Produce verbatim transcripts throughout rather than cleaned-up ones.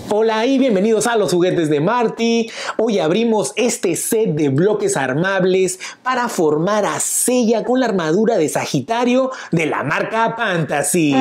Hola y bienvenidos a los juguetes de Marty. Hoy abrimos este set de bloques armables para formar a Seiya con la armadura de Sagitario de la marca Fantasy.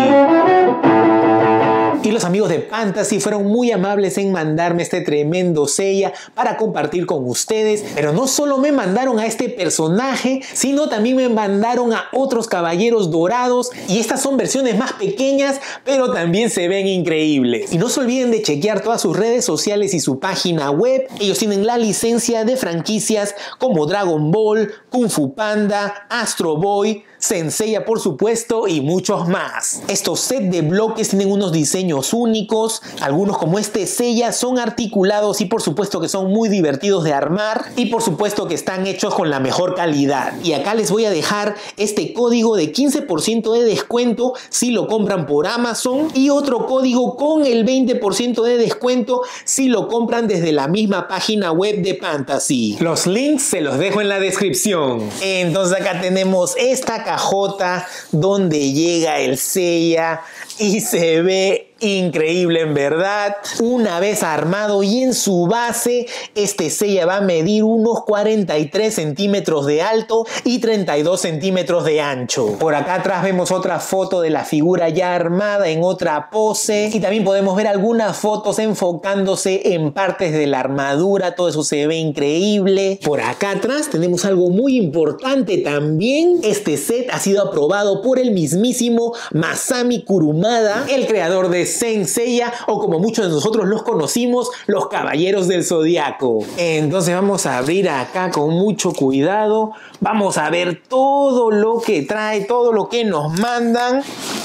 Y los amigos de Fantasy fueron muy amables en mandarme este tremendo Seiya para compartir con ustedes. Pero no solo me mandaron a este personaje, sino también me mandaron a otros caballeros dorados. Y estas son versiones más pequeñas, pero también se ven increíbles. Y no se olviden de chequear todas sus redes sociales y su página web. Ellos tienen la licencia de franquicias como Dragon Ball, Kung Fu Panda, Astro Boy, Saint Seiya por supuesto y muchos más. Estos sets de bloques tienen unos diseños únicos, algunos como este Seiya son articulados y por supuesto que son muy divertidos de armar y por supuesto que están hechos con la mejor calidad. Y acá les voy a dejar este código de quince por ciento de descuento si lo compran por Amazon y otro código con el veinte por ciento de descuento si lo compran desde la misma página web de Fantasy. Los links se los dejo en la descripción. Entonces acá tenemos esta cajota donde llega el Seiya y se ve increíble en verdad. Una vez armado y en su base, este Seiya va a medir unos cuarenta y tres centímetros de alto y treinta y dos centímetros de ancho. Por acá atrás vemos otra foto de la figura ya armada en otra pose y también podemos ver algunas fotos enfocándose en partes de la armadura. Todo eso se ve increíble. Por acá atrás tenemos algo muy importante también. Este set ha sido aprobado por el mismísimo Masami Kurumada, el creador de Saint Seiya, o como muchos de nosotros los conocimos, los Caballeros del Zodiaco. Entonces vamos a abrir acá con mucho cuidado. Vamos a ver todo lo que trae, todo lo que nos mandan.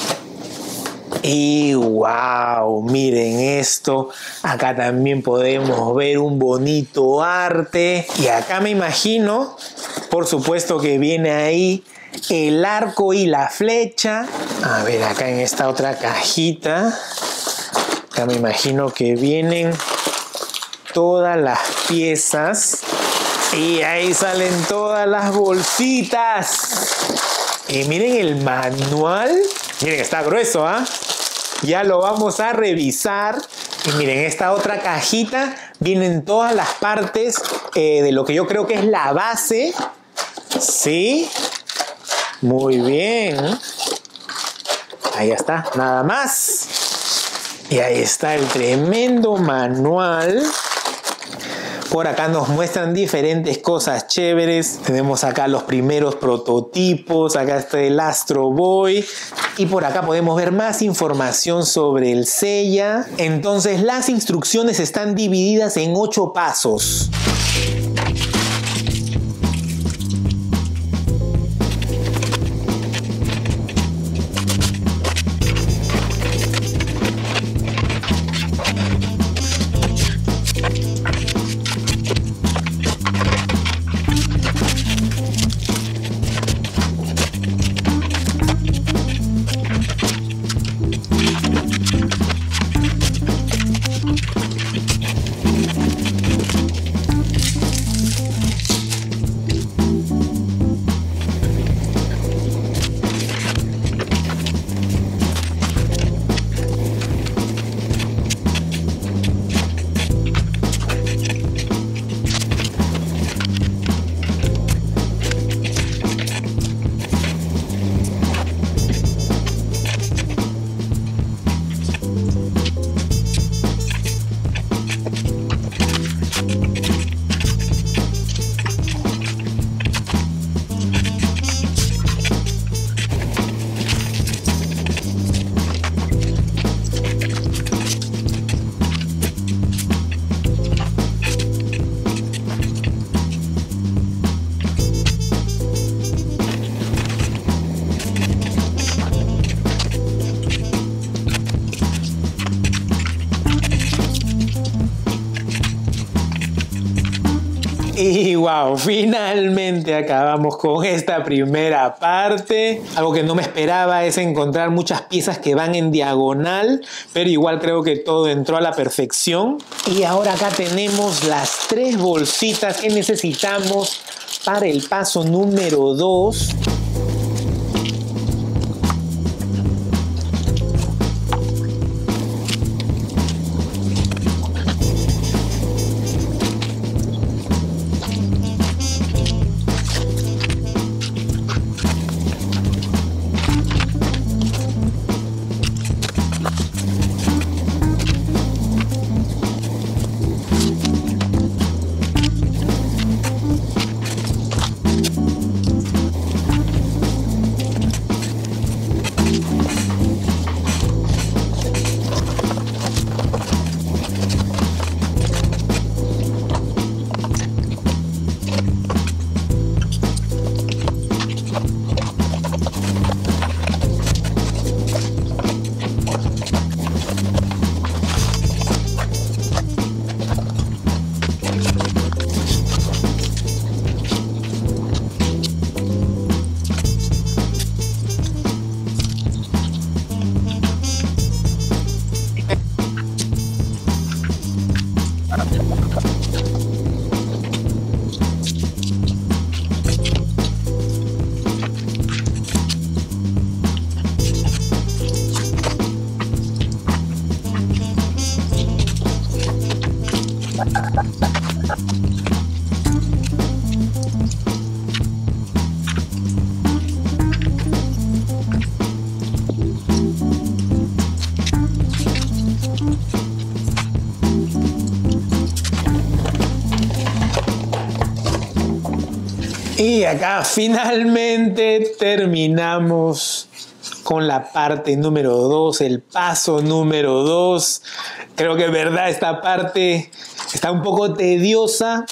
Y wow, miren esto. Acá también podemos ver un bonito arte. Y acá me imagino, por supuesto que viene ahí el arco y la flecha. A ver, acá en esta otra cajita, acá me imagino que vienen todas las piezas y ahí salen todas las bolsitas. Y miren el manual. Miren, está grueso, ¿ah? ¿eh? Ya lo vamos a revisar. Y miren, esta otra cajita vienen todas las partes eh, de lo que yo creo que es la base. ¿Sí? Muy bien. Ahí está, nada más. Y ahí está el tremendo manual. Por acá nos muestran diferentes cosas chéveres. Tenemos acá los primeros prototipos. Acá está el Astro Boy. Y por acá podemos ver más información sobre el Seiya. Entonces las instrucciones están divididas en ocho pasos. Y wow, finalmente acabamos con esta primera parte. Algo que no me esperaba es encontrar muchas piezas que van en diagonal, pero igual creo que todo entró a la perfección. Y ahora acá tenemos las tres bolsitas que necesitamos para el paso número dos. Y acá finalmente terminamos con la parte número dos, el paso número dos. Creo que en verdad esta parte está un poco tediosa.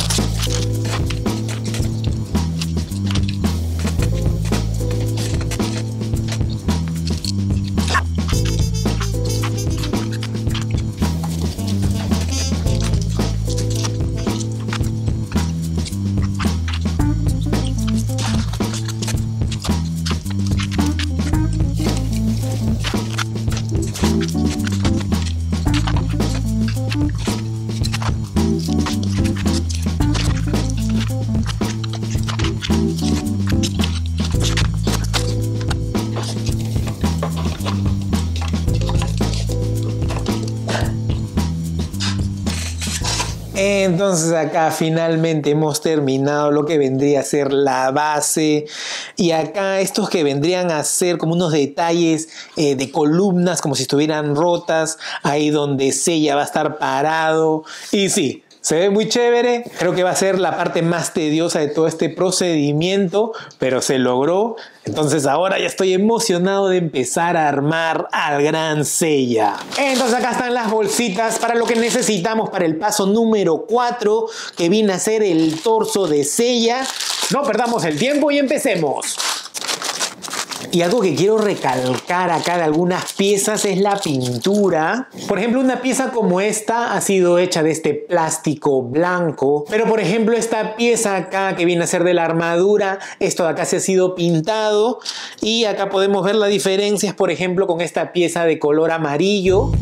Entonces acá finalmente hemos terminado lo que vendría a ser la base, y acá estos que vendrían a ser como unos detalles eh, de columnas como si estuvieran rotas, ahí donde Seiya va a estar parado. Y sí, se ve muy chévere. Creo que va a ser la parte más tediosa de todo este procedimiento, pero se logró. Entonces ahora ya estoy emocionado de empezar a armar al gran Seiya. Entonces acá están las bolsitas para lo que necesitamos para el paso número cuatro, que viene a ser el torso de Seiya. No perdamos el tiempo y empecemos. Y algo que quiero recalcar acá de algunas piezas es la pintura. Por ejemplo, una pieza como esta ha sido hecha de este plástico blanco. Pero por ejemplo, esta pieza acá que viene a ser de la armadura, esto de acá se ha sido pintado. Y acá podemos ver las diferencias, por ejemplo, con esta pieza de color amarillo.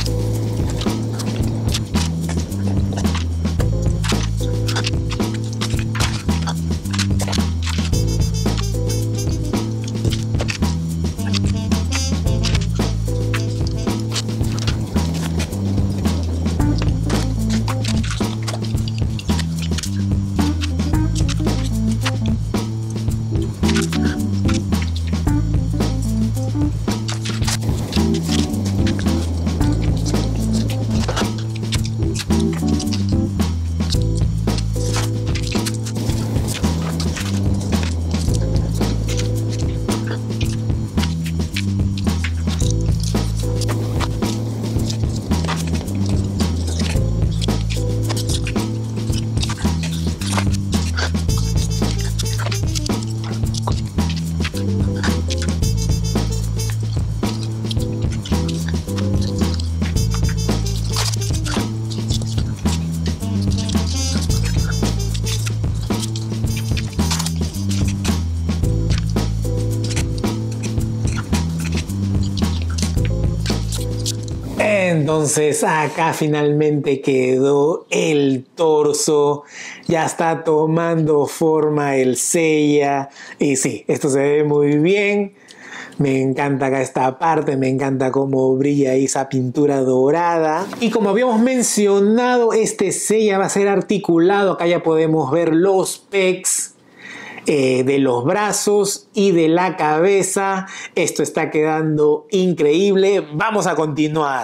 Entonces acá finalmente quedó el torso, ya está tomando forma el Seiya, y sí, esto se ve muy bien. Me encanta acá esta parte, me encanta cómo brilla esa pintura dorada. Y como habíamos mencionado, este Seiya va a ser articulado. Acá ya podemos ver los pecs eh, de los brazos y de la cabeza. Esto está quedando increíble. Vamos a continuar.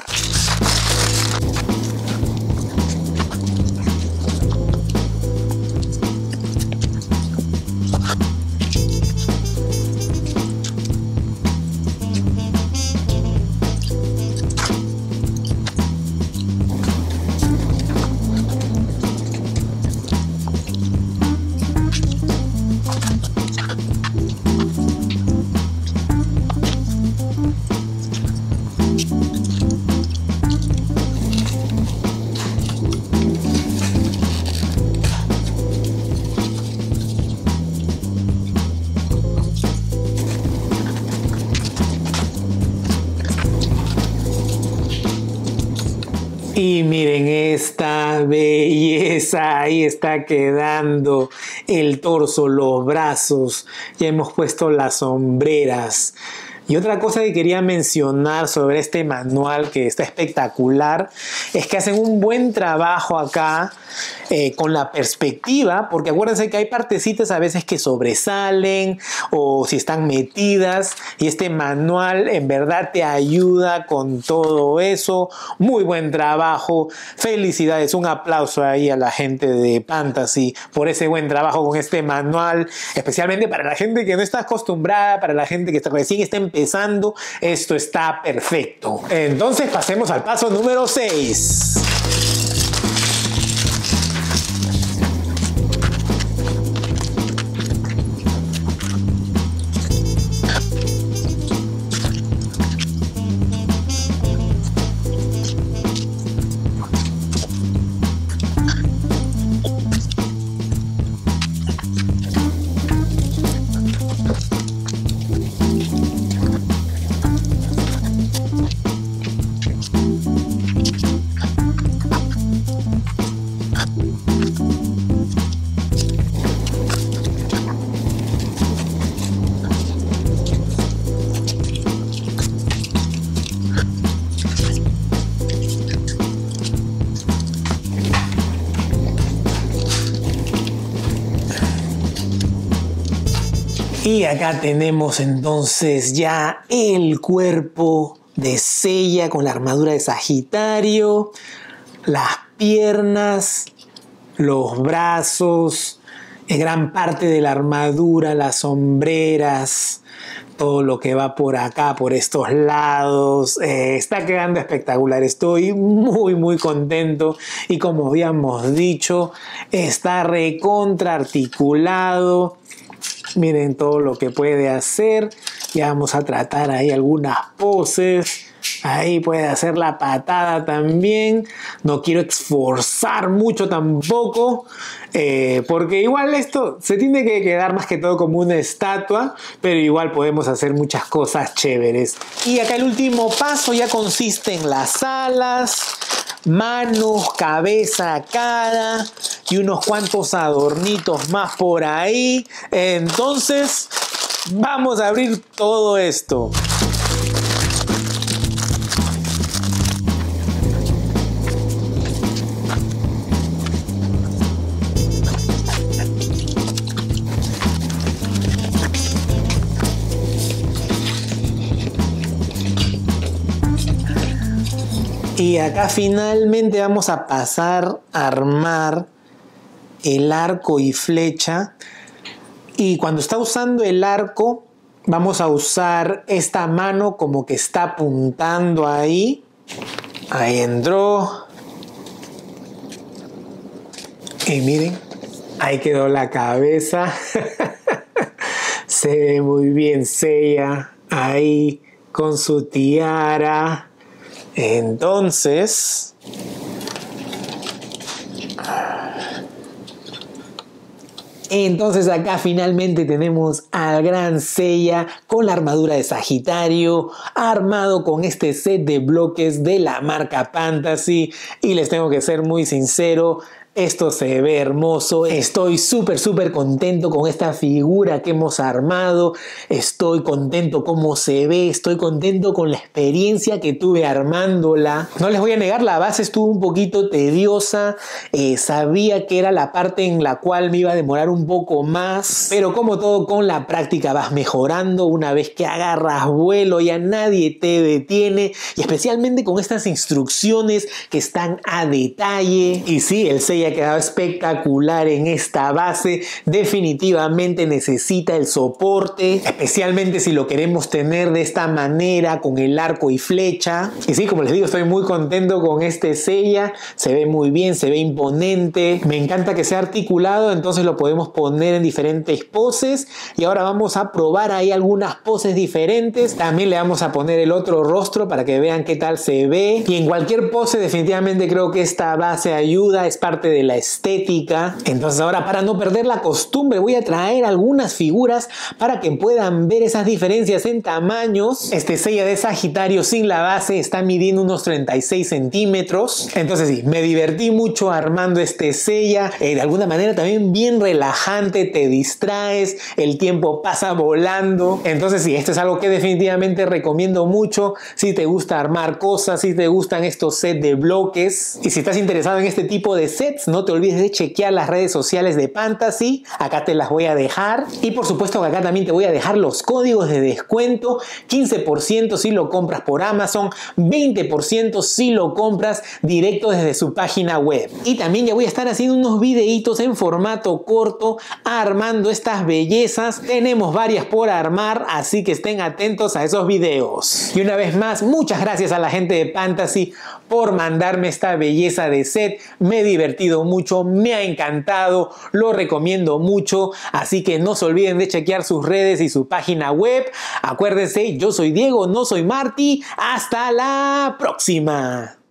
Y miren esta belleza, ahí está quedando el torso, los brazos, ya hemos puesto las sombreras. Y otra cosa que quería mencionar sobre este manual, que está espectacular, es que hacen un buen trabajo acá eh, con la perspectiva, porque acuérdense que hay partecitas a veces que sobresalen o si están metidas, y este manual en verdad te ayuda con todo eso. Muy buen trabajo, felicidades, un aplauso ahí a la gente de Pantasi por ese buen trabajo con este manual, especialmente para la gente que no está acostumbrada, para la gente que recién está empezando. Empezando, esto está perfecto. Entonces pasemos al paso número seis. Y acá tenemos entonces ya el cuerpo de Seiya con la armadura de Sagitario, las piernas, los brazos, gran parte de la armadura, las sombreras, todo lo que va por acá, por estos lados. Eh, está quedando espectacular. Estoy muy, muy contento. Y como habíamos dicho, está recontra articulado. Miren todo lo que puede hacer. Ya vamos a tratar ahí algunas poses. Ahí puede hacer la patada también. No quiero esforzar mucho tampoco, eh, porque igual esto se tiene que quedar más que todo como una estatua, pero igual podemos hacer muchas cosas chéveres. Y acá el último paso ya consiste en las alas, manos, cabeza, cara y unos cuantos adornitos más por ahí. Entonces vamos a abrir todo esto. Y acá finalmente vamos a pasar a armar el arco y flecha. Y cuando está usando el arco, vamos a usar esta mano como que está apuntando ahí. Ahí entró. Y miren, ahí quedó la cabeza. Se ve muy bien Seiya ahí con su tiara. Entonces, entonces acá finalmente tenemos al gran Seiya con la armadura de Sagitario, armado con este set de bloques de la marca Pantasi. Y les tengo que ser muy sincero, esto se ve hermoso. Estoy súper, súper contento con esta figura que hemos armado. Estoy contento cómo se ve. Estoy contento con la experiencia que tuve armándola. No les voy a negar, la base estuvo un poquito tediosa. Eh, sabía que era la parte en la cual me iba a demorar un poco más. Pero como todo, con la práctica vas mejorando. Una vez que agarras vuelo, ya nadie te detiene. Y especialmente con estas instrucciones que están a detalle. Y sí, el Seiya ha quedado espectacular en esta base. Definitivamente necesita el soporte, especialmente si lo queremos tener de esta manera con el arco y flecha. Y sí, como les digo, estoy muy contento con este Seiya. Se ve muy bien, se ve imponente. Me encanta que sea articulado, entonces lo podemos poner en diferentes poses. Y ahora vamos a probar ahí algunas poses diferentes. También le vamos a poner el otro rostro para que vean qué tal se ve. Y en cualquier pose definitivamente creo que esta base ayuda, es parte de de la estética. Entonces ahora, para no perder la costumbre, voy a traer algunas figuras para que puedan ver esas diferencias en tamaños. Este sella de Sagitario sin la base está midiendo unos treinta y seis centímetros. Entonces sí, me divertí mucho armando este sella. Eh, de alguna manera también bien relajante, te distraes, el tiempo pasa volando. Entonces sí, esto es algo que definitivamente recomiendo mucho si te gusta armar cosas, si te gustan estos sets de bloques. Y si estás interesado en este tipo de sets, no te olvides de chequear las redes sociales de Pantasi. Acá te las voy a dejar. Y por supuesto que acá también te voy a dejar los códigos de descuento. quince por ciento si lo compras por Amazon, veinte por ciento si lo compras directo desde su página web. Y también ya voy a estar haciendo unos videitos en formato corto armando estas bellezas. Tenemos varias por armar, así que estén atentos a esos videos. Y una vez más, muchas gracias a la gente de Pantasi por mandarme esta belleza de set. Me he divertido mucho, me ha encantado, lo recomiendo mucho, así que no se olviden de chequear sus redes y su página web. Acuérdense, yo soy Diego, no soy Marty. Hasta la próxima.